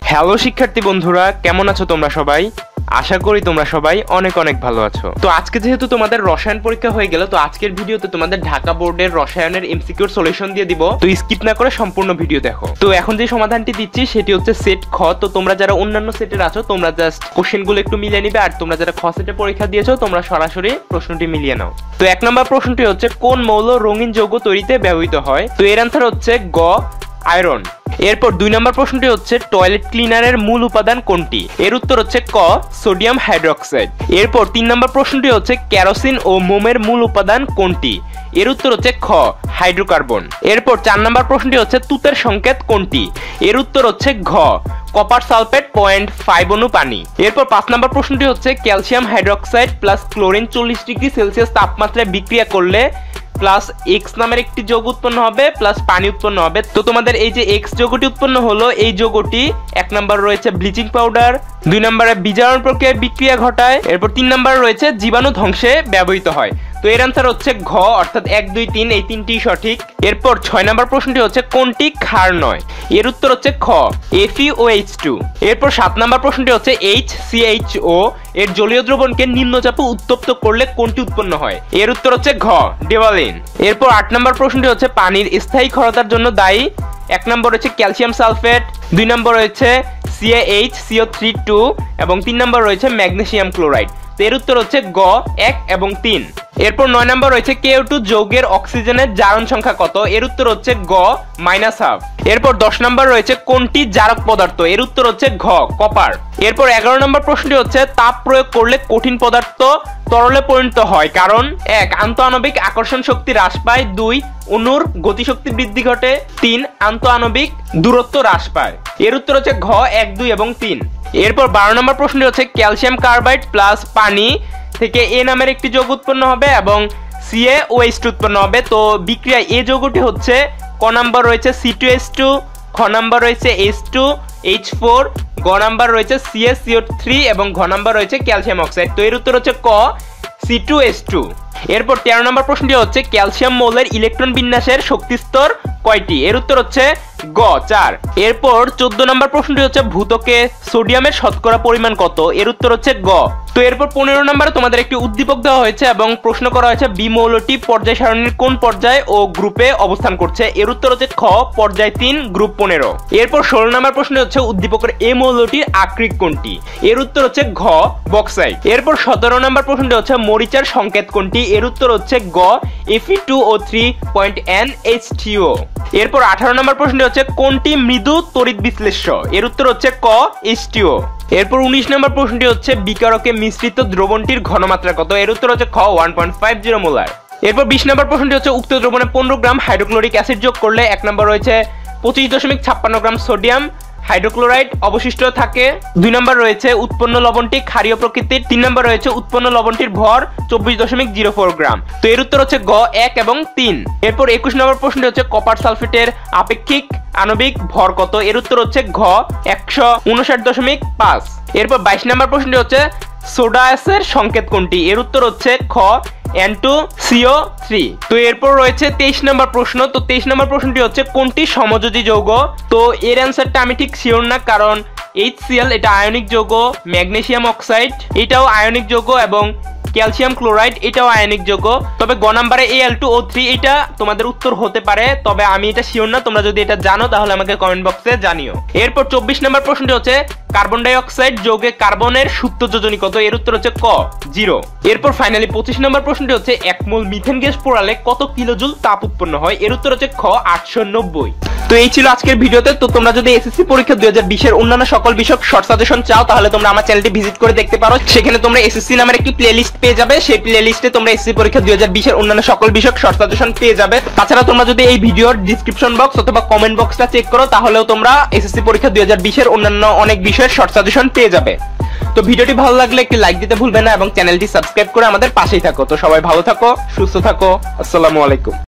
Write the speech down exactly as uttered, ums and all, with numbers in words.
Hello শিক্ষার্থী বন্ধুরা, কেমন আছো তোমরা সবাই? আশা করি তোমরা সবাই অনেক অনেক ভালো আছো। তো আজকে যেহেতু তোমাদের রসায়ন পরীক্ষা হয়ে গেল, তো আজকের ভিডিওতে তোমাদের ঢাকা বোর্ডের রসায়নের এমসিকিউর সলিউশন দিয়ে দিব। তো স্কিপ না করে সম্পূর্ণ ভিডিও দেখো। তো এখন যে সমাধানটি দিচ্ছি সেটি হচ্ছে সেট খ। তো তোমরা যারা অন্যান্য সেটের আছো তোমরা জাস্ট কোশ্চেনগুলো একটু মিলিয়ে নিবে, আর তোমরা যারা খ সেটে পরীক্ষা দিয়েছো তোমরা সরাসরি প্রশ্নটি মিলিয়ে নাও। তো এক নম্বর প্রশ্নটি হচ্ছে কোন মৌল রঙিন যৌগ তৈরিতে ব্যবহৃত হয়? তো এর আনসার হচ্ছে গ, আয়রন। এরপর দুই নম্বর প্রশ্নটি হচ্ছে টয়লেট ক্লিনারের মূল উপাদান কোনটি? এর উত্তর হচ্ছে ক, সোডিয়াম হাইড্রোক্সাইড। এরপর তিন নম্বর প্রশ্নটি হচ্ছে কেরোসিন ও মোমের মূল উপাদান কোনটি? এর উত্তর হচ্ছে খ, হাইড্রোকার্বন। এরপর চার নম্বর প্রশ্নটি হচ্ছে তুতের সংকেত কোনটি? এর উত্তর হচ্ছে ঘ, কপার সালফেট পয়েন্ট ফাইভ অনু পানি। এরপর পাঁচ নম্বর প্রশ্নটি হচ্ছে ক্যালসিয়াম হাইড্রোক্সাইড প্লাস ক্লোরিন চল্লিশ ডিগ্রি সেলসিয়াস তাপমাত্রায় বিক্রিয়া করলে প্লাস এক্স নামের একটি যৌগ উৎপন্ন হবে প্লাস পানি উৎপন্ন হবে। তো তোমাদের এই যে এক্স যৌগটি উৎপন্ন হলো, এই যৌগটি এক নম্বর রয়েছে ব্লিচিং পাউডার, দুই নম্বরে বিজারণ প্রক্রিয়ায় বিক্রিয়া ঘটায়, এরপর তিন নম্বর রয়েছে জীবাণু ধ্বংসে ব্যবহৃত হয়। তো এর আনসার হচ্ছে ঘ, অর্থাৎ এক দুই তিন এই তিনটি সঠিক। এরপর ছয় নম্বর প্রশ্নটি হচ্ছে কোনটি ক্ষার নয়? এর উত্তর হচ্ছে খ, F E O H two. এরপর সাত নম্বর প্রশ্নটি হচ্ছে এইচ সি এইচ ও এর জলীয় দ্রবণকে নিম্নচাপে উত্তপ্ত করলে কোনটি উৎপন্ন হয়? এর উত্তর হচ্ছে ঘ, ডেভালিন। এরপর আট নম্বর প্রশ্নটি হচ্ছে পানির স্থায়ী ক্ষরতার জন্য দায়ী। এক নম্বর হচ্ছে ক্যালসিয়াম সালফেট, দুই নম্বর রয়েছে C A H C O three two এবং তিন নম্বর রয়েছে ম্যাগনেসিয়াম ক্লোরাইড। তো এর উত্তর হচ্ছে গ, এক এবং তিন। এরপর নয় নম্বর রয়েছে কে ও টু যৌগের অক্সিজেনের জারণ সংখ্যা কত? এর উত্তর হচ্ছে গ, মাইনাস হাফ। এরপর দশ নম্বর রয়েছে কোনটি জারক পদার্থ? এর উত্তর হচ্ছে ঘ, কপার। এরপর এগারো নম্বর প্রশ্নটি হচ্ছে তাপ প্রয়োগ করলে কঠিন পদার্থ তরলে পরিণত হয় কারণ এক, আন্তঃআণবিক আকর্ষণ শক্তি হ্রাস পায়, দুই, অণুর গতিশক্তি বৃদ্ধি ঘটে, তিন, আন্তঃআণবিক দূরত্ব হ্রাস পায়। এর উত্তর হচ্ছে ঘ, এক, দুই এবং তিন। এরপর বারো নম্বর প্রশ্নটি হচ্ছে ক্যালসিয়াম কার্বাইড প্লাস পানি থেকে এ নামের একটি যৌগ উৎপন্ন হবে এবং C A O H two উৎপন্ন হবে। তো বিক্রিয়া এ যৌগটি হচ্ছে ক নাম্বার রয়েছে সি টু এইচ টু, খ নাম্বার রয়েছে এইচ টু এইচ ফোর, গ নাম্বার রয়েছে C A C O three এবং ঘ নাম্বার রয়েছে ক্যালসিয়াম অক্সাইড। তো এর উত্তর হচ্ছে ক, সি টু এইচ টু। এরপর তেরো নম্বর প্রশ্নটি হচ্ছে ক্যালসিয়াম মৌলের ইলেকট্রন বিন্যাসের শক্তি স্তর কয়টি? এর উত্তর হচ্ছে গ, চার। এরপর চোদ্দ নম্বর প্রশ্নটি হচ্ছে ভূত্বকে সোডিয়ামের শতকরা পরিমাণ কত? এর উত্তর হচ্ছে গ। তো এরপর পনেরো নম্বরে তোমাদের একটি উদ্দীপক দেওয়া হয়েছে এবং প্রশ্ন করা হয়েছে বি মৌলটি পর্যায় সারণীর কোন পর্যায় ও গ্রুপে অবস্থান করছে? এর উত্তর হচ্ছে খ, পর্যায় তিন, গ্রুপ পনেরো। এরপর ষোলো নম্বর প্রশ্নটি হচ্ছে উদ্দীপকের এ মৌলটির আকরিক কোনটি? এর উত্তর হচ্ছে ঘ, বক্সাইট। এরপর সতেরো নম্বর প্রশ্নটি হচ্ছে মরিচার সংকেত কোনটি? এর উত্তর হচ্ছে গ, F E two O three point N H three O. এরপর আঠারো নম্বর প্রশ্নটি হচ্ছে কোনটি মৃদু তড়িৎ বিশ্লেষ্য? এর উত্তর হচ্ছে ক, এইচ টু ও। এরপর উনিশ নম্বর প্রশ্নটি হচ্ছে বিকারকে মিশ্রিত দ্রবণটির ঘনমাত্রা কত? এর উত্তর হচ্ছে খ, one point five zero molar. এরপর বিশ নম্বর প্রশ্নটি হচ্ছে উক্ত দ্রবণে পনেরো গ্রাম হাইড্রোক্লোরিক অ্যাসিড যোগ করলে এক নম্বর রয়েছে পঁচিশ দশমিক ছাপ্পান্ন গ্রাম সোডিয়াম হাইড্রোক্লোরাইড অবশিষ্ট থাকে, দুই নম্বর রয়েছে উৎপন্ন লবণটি ক্ষারীয় প্রকৃতির, তিন নম্বর রয়েছে উৎপন্ন লবণটির ভর চব্বিশ দশমিক জিরো ফোর গ্রাম। তো এর উত্তর হচ্ছে গ, এক এবং তিন। এরপর একুশ নম্বর প্রশ্নটি হচ্ছে কপার সালফেটের আপেক্ষিক আণবিক ভর কত? এর উত্তর হচ্ছে ঘ, একশো উনষাট দশমিক পাঁচ। এরপর বাইশ নম্বর প্রশ্নটি হচ্ছে সোডা অ্যাসের সংকেত কোনটি? এর উত্তর হচ্ছে খ, N two C O three. তো এরপর রয়েছে তেইশ নম্বর প্রশ্ন। তো তেইশ নম্বর প্রশ্নটি হচ্ছে কোনটি সমযোজী যৌগ? তো এর অ্যান্সারটা আমি ঠিক শিওর না, কারণ এইচ সি এল এটা আয়নিক যৌগ, ম্যাগনেসিয়াম অক্সাইড এটাও আয়নিক যৌগ এবং ক্যালসিয়াম ক্লোরাইড এটাও আয়নিক যৌগ। তবে গ নাম্বারে এ এল টু ও থ্রি এটা তোমাদের উত্তর হতে পারে, তবে আমি এটা শিওর না। তোমরা যদি এটা জানো তাহলে আমাকে কমেন্ট বক্সে জানিও। এরপর চব্বিশ নম্বর প্রশ্নটি হচ্ছে কার্বন ডাই অক্সাইড যৌগে কার্বনের সুপ্ত যোজনী কত? এর উত্তর হচ্ছে ক, জিরো। এরপর ফাইনালি পঁচিশ নম্বর প্রশ্নটি হচ্ছে এক মোল মিথেন গ্যাস পোড়ালে কত কিলোজুল তাপ উৎপন্ন হয়? এর উত্তর হচ্ছে খ, আটশো নব্বই। তো এই ছিল আজকের ভিডিওতে। তো তোমরা যদি এসএসসি পরীক্ষা দুই হাজার বিশ এর অন্যান্য সকল বিষয়ক শর্ট সাজেশন চাও তাহলে তোমরা আমার চ্যানেলটি ভিজিট করে দেখতে পারো। সেখানে তোমরা এসএসসি নামের একটি প্লেলিস্ট পেয়ে যাবে, সেই প্লেলিস্টে তোমরা এসএসসি পরীক্ষা দুই হাজার বিশ এর অন্যান্য সকল বিষয়ক শর্ট সাজেশন পেয়ে যাবে। তাছাড়া তোমরা যদি এই ভিডিওর ডেসক্রিপশন বক্স অথবা কমেন্ট বক্সটা চেক করো তাহলেও তোমরা এসএসসি পরীক্ষা দুই হাজার বিশ এর অন্যান্য অনেক বিষয়ের শর্ট সাজেশন পেয়ে যাবে। তো ভিডিওটি ভালো লাগলে একটি লাইক দিতে ভুলবে না এবং চ্যানেলটি সাবস্ক্রাইব করে আমাদের পাশেই থাকো। তো সবাই ভালো থাকো, সুস্থ থাকো, আসসালামু আলাইকুম।